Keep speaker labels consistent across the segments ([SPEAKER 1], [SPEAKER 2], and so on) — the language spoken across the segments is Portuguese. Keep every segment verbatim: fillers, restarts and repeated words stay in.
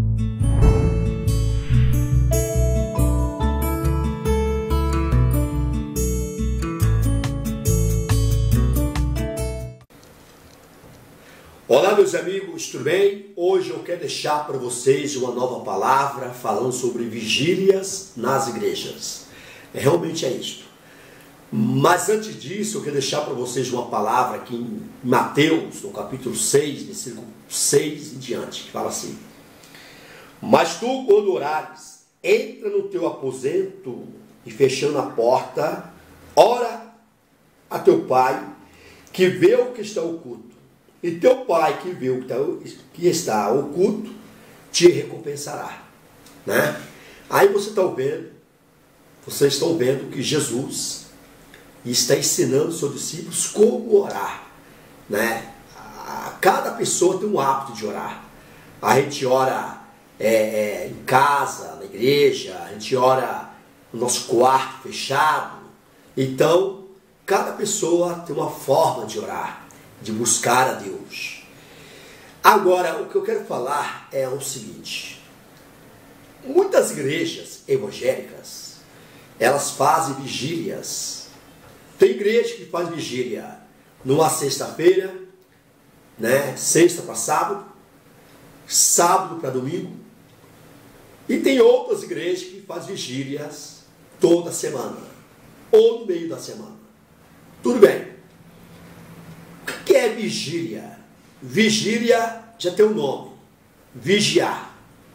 [SPEAKER 1] Olá, meus amigos, tudo bem? Hoje eu quero deixar para vocês uma nova palavra falando sobre vigílias nas igrejas. É, realmente é isto. Mas antes disso, eu quero deixar para vocês uma palavra aqui em Mateus, no capítulo seis, versículo seis em diante, que fala assim: Mas tu, quando orares, entra no teu aposento e, fechando a porta, ora a teu pai, que vê o que está oculto. E teu pai que vê o que está oculto te recompensará, né? Aí você está vendo, vocês estão vendo que Jesus está ensinando os seus discípulos como orar, né? Cada pessoa tem um hábito de orar. A gente ora é, é, em casa, na igreja, a gente ora no nosso quarto fechado. Então, cada pessoa tem uma forma de orar, de buscar a Deus. Agora, o que eu quero falar é o seguinte: muitas igrejas evangélicas, elas fazem vigílias. Tem igreja que faz vigília numa sexta-feira, né, sexta para sábado, sábado para domingo, e tem outras igrejas que fazem vigílias toda semana, ou no meio da semana. Tudo bem. O que é vigília? Vigília já tem um nome: vigiar.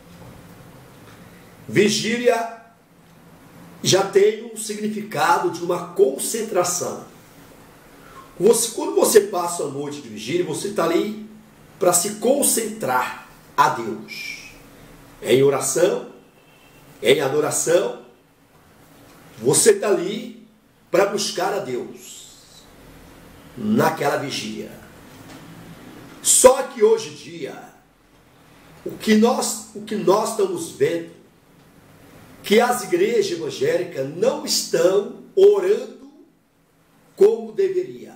[SPEAKER 1] Vigília já tem um significado de uma concentração. Você, quando você passa a noite de vigília, você está ali para se concentrar a Deus, em oração, em adoração. Você está ali para buscar a Deus naquela vigília. Só que hoje em dia, o que nós, o que nós estamos vendo, que as igrejas evangélicas não estão orando como deveria.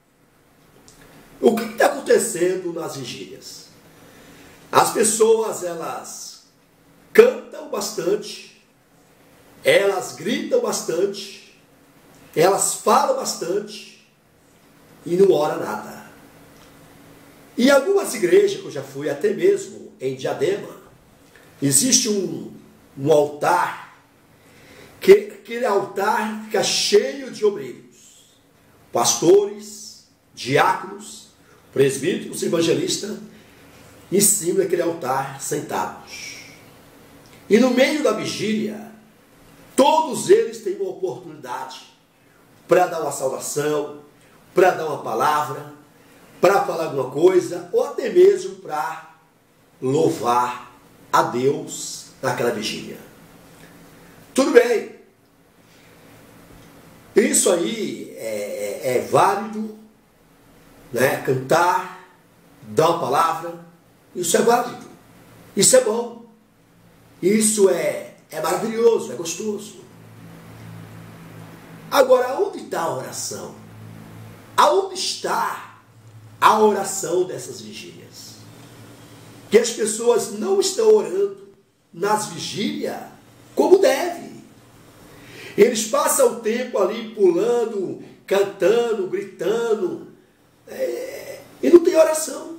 [SPEAKER 1] O que está acontecendo nas vigílias? As pessoas, elas cantam bastante, elas gritam bastante, elas falam bastante, e não ora nada. E algumas igrejas que eu já fui, até mesmo em Diadema, existe um, um altar, que aquele altar fica cheio de obreiros, pastores, diáconos, presbíteros, evangelistas, em cima daquele altar sentados. E no meio da vigília, todos eles têm uma oportunidade para dar uma saudação, para dar uma palavra, para falar alguma coisa, ou até mesmo para louvar a Deus naquela vigília. Tudo bem. Isso aí é, é, é válido, né? Cantar, dar uma palavra, isso é válido. Isso é bom. Isso é, é maravilhoso, é gostoso. Agora, onde está a oração? Aonde está a oração dessas vigílias? Que as pessoas não estão orando nas vigílias como deve. Eles passam o tempo ali pulando, cantando, gritando, é, e não tem oração.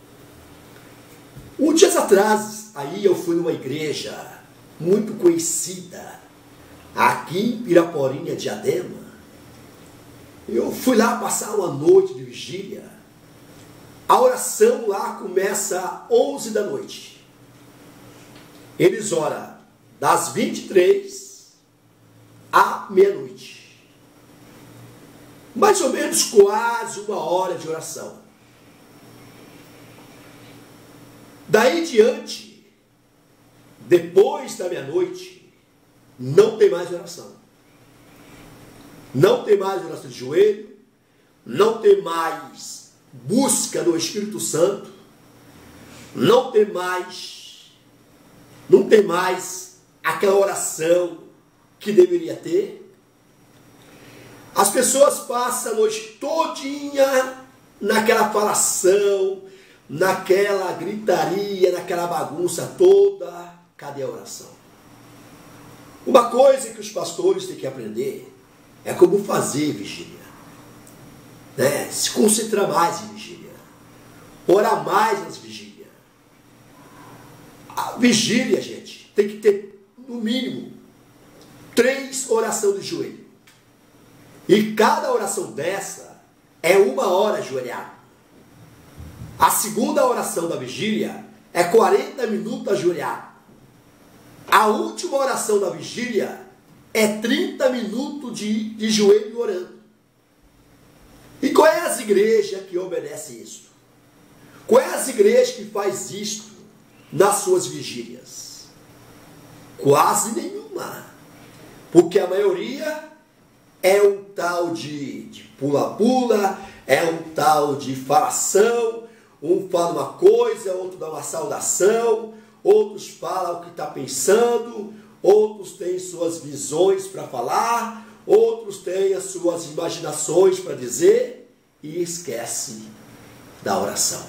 [SPEAKER 1] Um dias atrás, aí eu fui numa igreja muito conhecida, aqui em Piraporinha, Diadema. Eu fui lá passar uma noite de vigília. A oração lá começa às onze da noite. Eles oram das vinte e três à meia-noite. Mais ou menos quase uma hora de oração. Daí em diante, depois da meia-noite, não tem mais oração. Não tem mais oração de joelho, não tem mais busca do Espírito Santo, não tem mais, não tem mais aquela oração que deveria ter. As pessoas passam a noite todinha naquela falação, naquela gritaria, naquela bagunça toda. Cadê a oração? Uma coisa que os pastores têm que aprender é como fazer vigília. Né? Se concentrar mais em vigília. Orar mais nas vigílias. A vigília, gente, tem que ter, no mínimo, três orações de joelho. E cada oração dessa é uma hora ajoelhado. A segunda oração da vigília é quarenta minutos ajoelhado. A última oração da vigília é trinta minutos de, de joelho orando. E qual é as igrejas que obedecem isso? Qual é as igrejas que faz isto nas suas vigílias? Quase nenhuma. Porque a maioria é um tal de pula-pula, é um tal de falação, um fala uma coisa, outro dá uma saudação, outros falam o que está pensando, outros têm suas visões para falar, outros têm as suas imaginações para dizer e esquece da oração.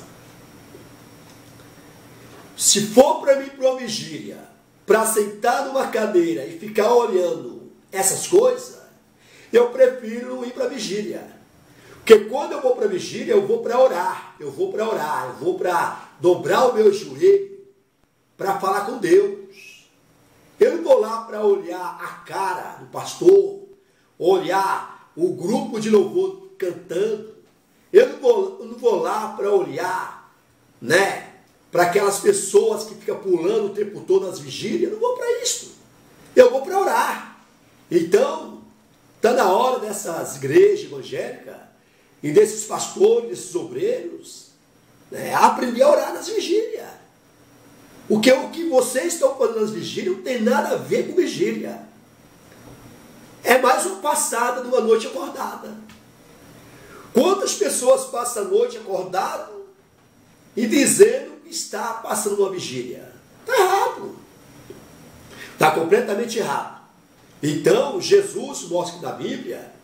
[SPEAKER 1] Se for para mim para uma vigília, para sentar numa cadeira e ficar olhando essas coisas, eu prefiro ir para a vigília. Porque quando eu vou para a vigília, eu vou para orar, eu vou para orar, eu vou para dobrar o meu joelho, para falar com Deus. Eu não vou lá para olhar a cara do pastor, olhar o grupo de louvor cantando. Eu não vou, eu não vou lá para olhar, né, para aquelas pessoas que ficam pulando o tempo todo nas vigílias. Eu não vou para isso. Eu vou para orar. Então, está na hora dessas igrejas evangélicas e desses pastores, desses obreiros, né, aprender a orar nas vigílias. Porque o que vocês estão fazendo nas vigílias não tem nada a ver com vigília. É mais uma passada de uma noite acordada. Quantas pessoas passam a noite acordado e dizendo que está passando uma vigília? Está errado. Está completamente errado. Então, Jesus mostra na Bíblia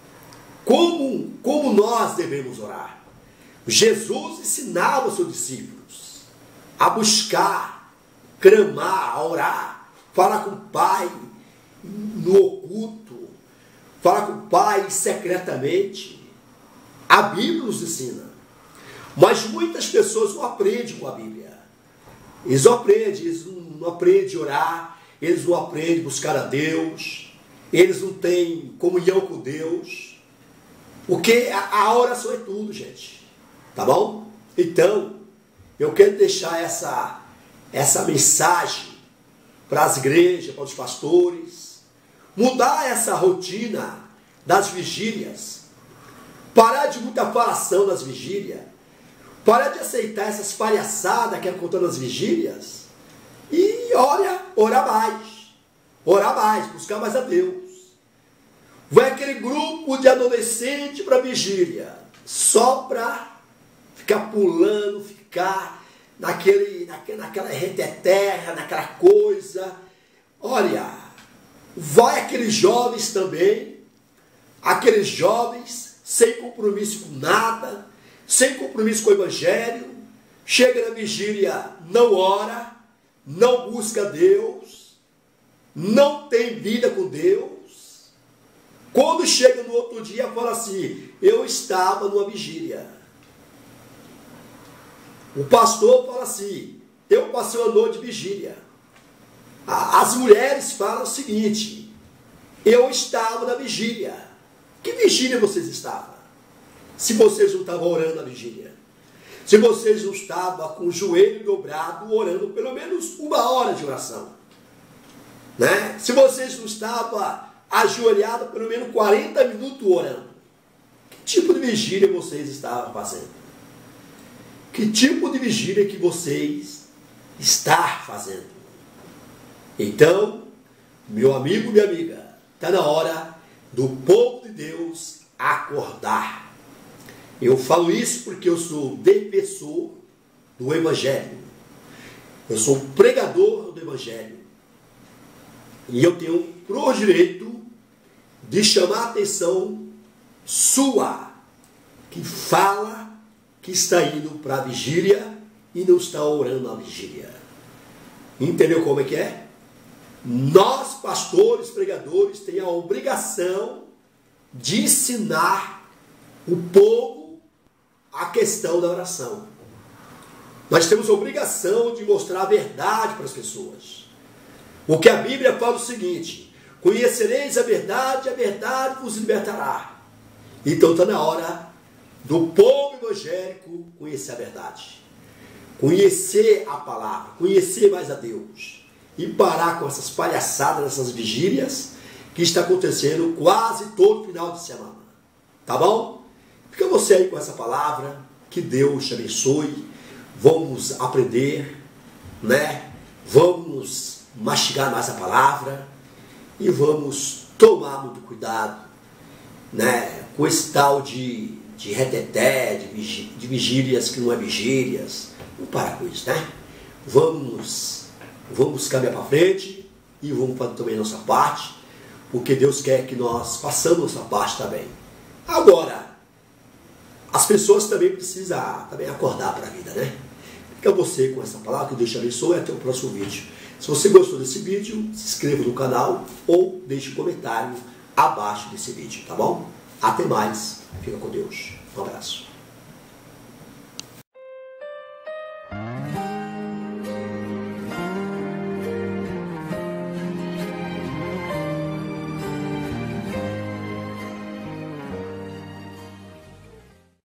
[SPEAKER 1] como, como nós devemos orar. Jesus ensinava os seus discípulos a buscar, clamar, a orar, falar com o Pai no oculto, falar com o Pai secretamente. A Bíblia nos ensina. Mas muitas pessoas não aprendem com a Bíblia. Eles não aprendem, eles não aprendem a orar, eles não aprendem a buscar a Deus, eles não têm comunhão com Deus. Porque a, a oração é tudo, gente. Tá bom? Então, eu quero deixar essa, essa mensagem para as igrejas, para os pastores, mudar essa rotina das vigílias, parar de muita falação nas vigílias, parar de aceitar essas palhaçadas que acontecem nas vigílias e, olha, orar mais, orar mais, buscar mais a Deus. Vai aquele grupo de adolescente para a vigília, só para ficar pulando, ficar naquele, naquele, naquela reteterra, naquela coisa. Olha, vai aqueles jovens também, aqueles jovens sem compromisso com nada, sem compromisso com o Evangelho, chega na vigília, não ora, não busca Deus, não tem vida com Deus. Quando chega no outro dia, fala assim, eu estava numa vigília. O pastor fala assim, eu passei uma noite de vigília. As mulheres falam o seguinte, eu estava na vigília. Que vigília vocês estavam? Se vocês não estavam orando na vigília. Se vocês não estavam com o joelho dobrado, orando pelo menos uma hora de oração. Né? Se vocês não estavam ajoelhados pelo menos quarenta minutos orando. Que tipo de vigília vocês estavam fazendo? Que tipo de vigília que vocês estão fazendo? Então, meu amigo, minha amiga, está na hora do povo de Deus acordar. Eu falo isso porque eu sou defensor do Evangelho. Eu sou pregador do Evangelho. E eu tenho por direito de chamar a atenção sua, que fala que está indo para a vigília e não está orando na vigília. Entendeu como é que é? Nós, pastores, pregadores, temos a obrigação de ensinar o povo a questão da oração. Nós temos a obrigação de mostrar a verdade para as pessoas. Porque a Bíblia fala o seguinte: conhecereis a verdade, a verdade vos libertará. Então está na hora do povo evangélico conhecer a verdade. Conhecer a palavra, conhecer mais a Deus. E parar com essas palhaçadas, essas vigílias que está acontecendo quase todo final de semana. Tá bom? Fica você aí com essa palavra. Que Deus te abençoe. Vamos aprender, né? Vamos mastigar mais a palavra e vamos tomar muito cuidado, né? Com esse tal de, de reteté, de, vigi, de vigílias que não é vigílias. Vamos parar com isso, né? Vamos, vamos caminhar para frente e vamos fazer também a nossa parte, porque Deus quer que nós façamos nossa parte também. Agora, as pessoas também precisam também acordar para a vida, né? Fica você com essa palavra, que Deus te abençoe, e até o próximo vídeo. Se você gostou desse vídeo, se inscreva no canal ou deixe um comentário abaixo desse vídeo, tá bom? Até mais, fica com Deus. Um abraço.